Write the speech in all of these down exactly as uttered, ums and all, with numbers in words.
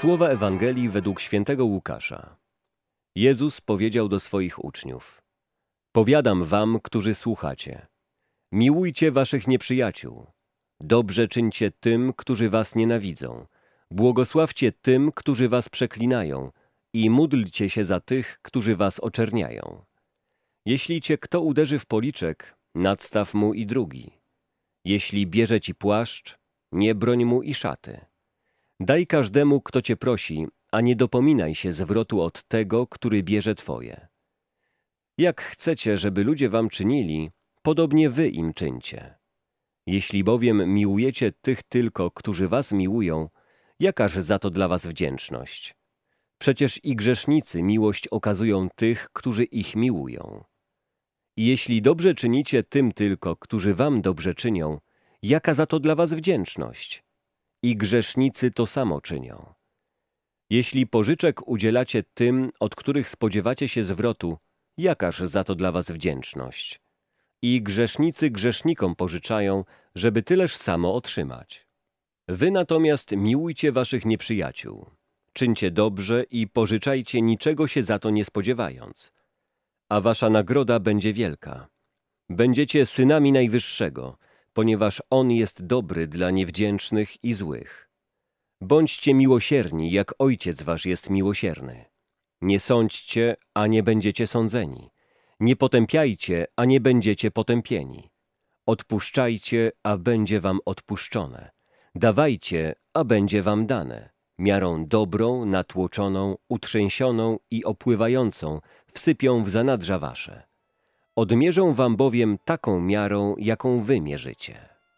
Słowa Ewangelii według świętego Łukasza. Jezus powiedział do swoich uczniów: Powiadam wam, którzy słuchacie, miłujcie waszych nieprzyjaciół, dobrze czyńcie tym, którzy was nienawidzą, błogosławcie tym, którzy was przeklinają i módlcie się za tych, którzy was oczerniają. Jeśli cię kto uderzy w policzek, nadstaw mu i drugi. Jeśli bierze ci płaszcz, nie broń mu i szaty. Daj każdemu, kto cię prosi, a nie dopominaj się zwrotu od tego, który bierze twoje. Jak chcecie, żeby ludzie wam czynili, podobnie wy im czyńcie. Jeśli bowiem miłujecie tych tylko, którzy was miłują, jakaż za to dla was wdzięczność? Przecież i grzesznicy miłość okazują tych, którzy ich miłują. I jeśli dobrze czynicie tym tylko, którzy wam dobrze czynią, jaka za to dla was wdzięczność? I grzesznicy to samo czynią. Jeśli pożyczek udzielacie tym, od których spodziewacie się zwrotu, jakaż za to dla was wdzięczność? I grzesznicy grzesznikom pożyczają, żeby tyleż samo otrzymać. Wy natomiast miłujcie waszych nieprzyjaciół. Czyńcie dobrze i pożyczajcie, niczego się za to nie spodziewając. A wasza nagroda będzie wielka. Będziecie synami Najwyższego, ponieważ On jest dobry dla niewdzięcznych i złych. Bądźcie miłosierni, jak Ojciec wasz jest miłosierny. Nie sądźcie, a nie będziecie sądzeni. Nie potępiajcie, a nie będziecie potępieni. Odpuszczajcie, a będzie wam odpuszczone. Dawajcie, a będzie wam dane. Miarą dobrą, natłoczoną, utrzęsioną i opływającą wsypią w zanadrza wasze. Odmierzą wam bowiem taką miarą, jaką wy mierzycie.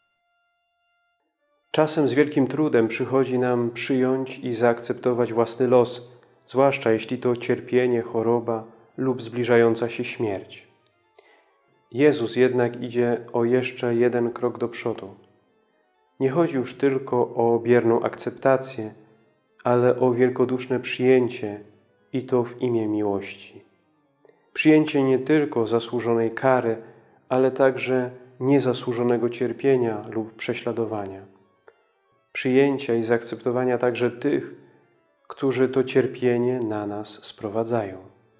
Czasem z wielkim trudem przychodzi nam przyjąć i zaakceptować własny los, zwłaszcza jeśli to cierpienie, choroba lub zbliżająca się śmierć. Jezus jednak idzie o jeszcze jeden krok do przodu. Nie chodzi już tylko o bierną akceptację, ale o wielkoduszne przyjęcie i to w imię miłości. Przyjęcie nie tylko zasłużonej kary, ale także niezasłużonego cierpienia lub prześladowania. Przyjęcia i zaakceptowania także tych, którzy to cierpienie na nas sprowadzają.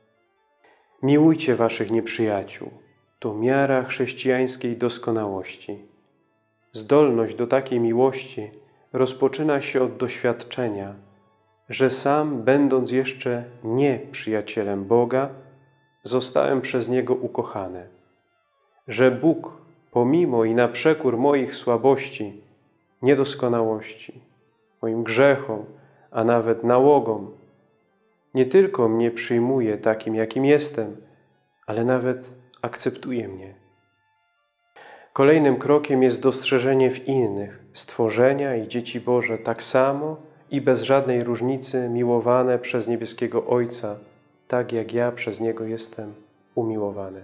Miłujcie waszych nieprzyjaciół. To miara chrześcijańskiej doskonałości. Zdolność do takiej miłości rozpoczyna się od doświadczenia, że sam, będąc jeszcze nie przyjacielem Boga, zostałem przez Niego ukochany. Że Bóg, pomimo i na przekór moich słabości, niedoskonałości, moim grzechom, a nawet nałogom, nie tylko mnie przyjmuje takim, jakim jestem, ale nawet akceptuje mnie. Kolejnym krokiem jest dostrzeżenie w innych stworzenia i dzieci Boże tak samo i bez żadnej różnicy miłowane przez niebieskiego Ojca, tak jak ja przez Niego jestem umiłowany.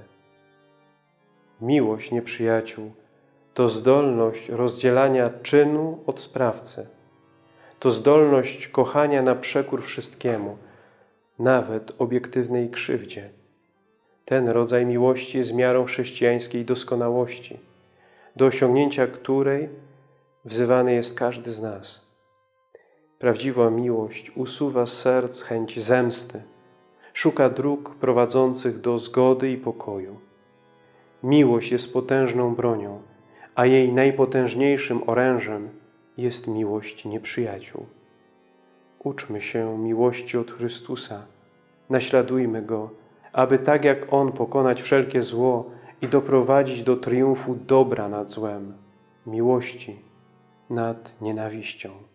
Miłość nieprzyjaciół to zdolność rozdzielania czynu od sprawcy. To zdolność kochania na przekór wszystkiemu, nawet obiektywnej krzywdzie. Ten rodzaj miłości jest miarą chrześcijańskiej doskonałości, do osiągnięcia której wzywany jest każdy z nas. Prawdziwa miłość usuwa z serc chęć zemsty, szuka dróg prowadzących do zgody i pokoju. Miłość jest potężną bronią, a jej najpotężniejszym orężem jest miłość nieprzyjaciół. Uczmy się miłości od Chrystusa, naśladujmy Go, aby tak jak On pokonać wszelkie zło i doprowadzić do triumfu dobra nad złem, miłości nad nienawiścią.